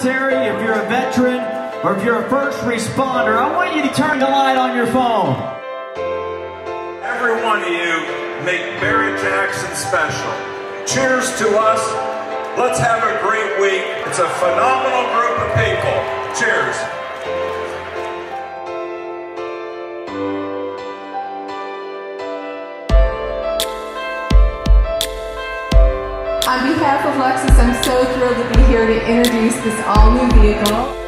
military, if you're a veteran, or if you're a first responder, I want you to turn the light on your phone. Every one of you make Barrett-Jackson special. Cheers to us. Let's have a great week. It's a phenomenal group of people. Cheers. On behalf of Lexus, I'm so thrilled to be here to introduce this all-new vehicle.